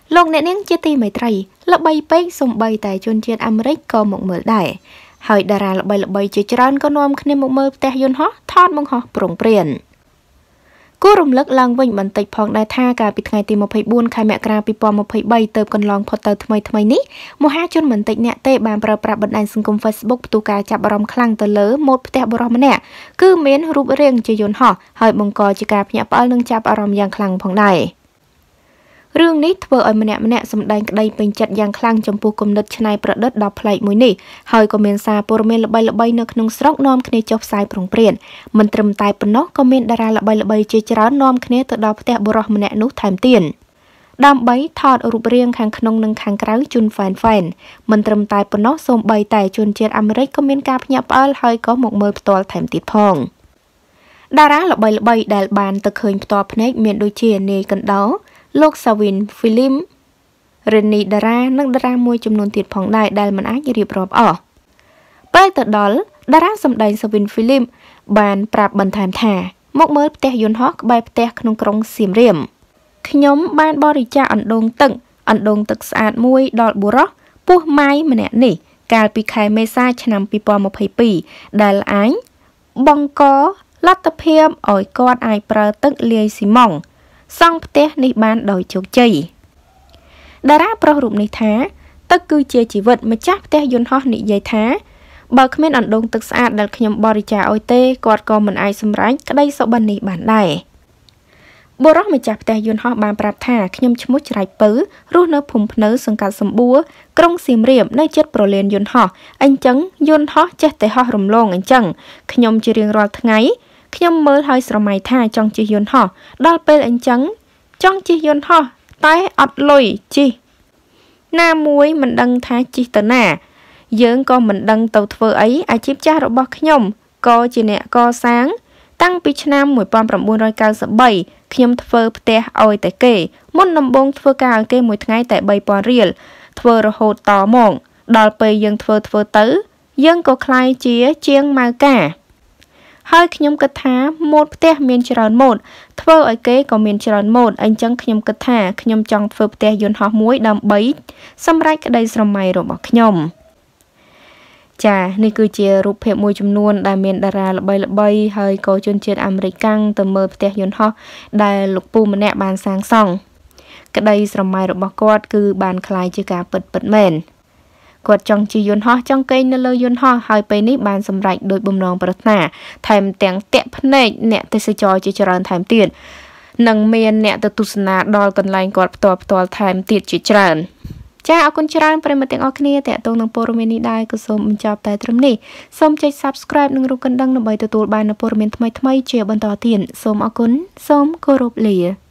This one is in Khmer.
លោកអ្នកនាងជាទីមេត្រីល្បីពេកសំបីតែជនជាតិអាមេរិកក៏មកមើលដែរហើយតារាល្បីៗជាច្រើនក៏នាំគ្នាមកមើលផ្ទះយន្តហោះថតបង្ហោះប្រងព្រានគួររំលឹកឡើងវិញបន្តិចផងដែរថាកាលពីថ្ងៃទី24ខែមករា2023ទៅកន្លងផុតទៅថ្មីនេះមហាជនមិនតិចអ្នកទេបានប្រើប្រាស់បណ្ដាញសង្គម Facebook ផ្ទុះការចាប់អារម្មណ៍ខ្លាំងទៅលើម៉ូដផ្ទះបុរសម្នាក់គឺមានរូបរាងជាយន្តហោះហើយបង្កជាការភ្ញាក់ផ្អើលនិងចាប់អារម្មណ៍យ៉ាងខ្លាំងផងដែររឿងនេះធ្វើឲ្យម្នាក់សម្ដែងក្តីពេញចិត្តយ៉ាងខ្លាំងចំពោះគំនិតច្នៃប្រឌិតដ៏ប្លែកមួយនេះហើយក៏មានសារព័ត៌មានល្បីៗនៅក្នុងស្រុកនាំគ្នាចុះផ្សាយប្រងព្រានមិនត្រឹមតែប៉ុណ្ណោះក៏មានតារាល្បីៗជាច្រើននាំគ្នាទៅដល់ផ្ទះបុរសម្នាក់នោះថែមទៀតដើម្បីថតរូបរាងខាងក្នុងនិងខាងក្រៅជូនហ្វេនមិនត្រឹមតែប៉ុណ្ណោះសូម្បីតែជនជាតិអាមេរិកក៏មានការភ្ញាក់ផ្អើលហើយក៏មកមើលផ្ទាល់ថែមទៀតផងតារាល្បីៗដែលបានទៅឃើញផ្ទាល់ភ្នែកមានដូចជានាយកណ្ដោលោកសាវិនហ្វីលីមរេនីតារានិងតារាមួយចំនួនទៀតផងដែរដែលមិនអាចរៀបរាប់អស់ពេលទៅដល់តារាសម្ដែងសាវិនហ្វីលីមបានប្រាប់បន្ថែមថាមកមើលផ្ទះយន្តហោះក្បែរផ្ទះក្នុងក្រុងសៀមរាបខ្ញុំបានបរិច្ចាគអណ្ដូងទឹកស្អាតមួយដល់បុរសពោះម៉ាយម្នាក់នេះកាលពីខែមេសាឆ្នាំ2022ដែលអាចបង្កលទ្ធភាពឲ្យគាត់អាចប្រើទឹកលាយស៊ីម៉ង់សង់ផ្ទះនេះបានដោយជោគជ័យតារាប្រុសរូបនេះថាទឹកគឺជាជីវិតម្ចាស់ផ្ទះយន្តហោះនិយាយថាបើគ្មានអណ្ដូងទឹកស្អាតដែលខ្ញុំបរិច្ចាគឲ្យទេគាត់ក៏មិនអាចសម្រេចក្តីសុបិននេះបានដែរបុរសម្ចាស់ផ្ទះយន្តហោះបានប្រាប់ថាខ្ញុំឈ្មោះច្រៃពៅរស់នៅភូមិភ្នៅសង្កាត់សម្បួរក្រុងសៀមរាបនៅជិតប្រលានយន្តហោះអញ្ចឹងយន្តហោះចេះតែហោះរំលងអញ្ចឹងខ្ញុំជារៀងរាល់ថ្ងៃខ្ញុំមើលហើយស្រមៃថាចង់ជិះយន្តហោះដល់ពេលអញ្ចឹងចង់ជិះយន្តហោះតែអត់លុយជិះណាមួយមិនដឹងថាជិះទៅណាយើងក៏មិនដឹងទៅធ្វើអីអាជីពចាស់របស់ខ្ញុំក៏ជាអ្នកកសាងតាំងពីឆ្នាំ1993ខ្ញុំធ្វើផ្ទះឲ្យតែគេមុនដំបូងធ្វើការឲ្យគេមួយថ្ងៃតែ 3,000 រៀលធ្វើរហូតតមកដល់ពេលយើងធ្វើទៅយើងក៏ខ្លាយជាជាងម៉ៅកាហើយខ្ញុំគិតថាម៉ូដផ្ទះមានច្រើនម៉ូដធ្វើឲ្យគេក៏មានច្រើនម៉ូដអញ្ចឹងខ្ញុំគិតថាខ្ញុំចង់ធ្វើផ្ទះយន្តហោះមួយដើម្បីសម្រេចក្តីស្រមៃរបស់ខ្ញុំចានេះគឺជារូបភាពមួយចំនួនដែលមានតារាល្បីៗហើយក៏ជនជាតិអាមេរិកកាំងទៅមើលផ្ទះយន្តហោះដែលលោកពូម្នាក់បានសាងសង់ក្តីស្រមៃរបស់គាត់គឺបានคล้ายជាការពិតមែនគាត់ចង់ជិះយន្តហោះចង់កេងនៅលើយន្តហោះហើយពេលនេះបានសម្រេចដោយបំណងប្រាថ្នាថែមទាំងតាក់ភ្នែកអ្នកទេសចរជាច្រើនថែមទៀតនិងមានអ្នកទៅទស្សនាដល់កន្លែងគាត់ផ្ទាល់ថែមទៀតជាច្រើនចាអរគុណច្រើនប្រិយមិត្តទាំងអស់គ្នាតេតងនឹងព័ត៌មាននេះដែរក៏សូមបញ្ចប់តែត្រឹមនេះសូមចុច Subscribe និងរូបកណ្ដឹងដើម្បីទទួលបាននូវព័ត៌មានថ្មីៗជាបន្តទៀតសូមអរគុណសូមគោរពលា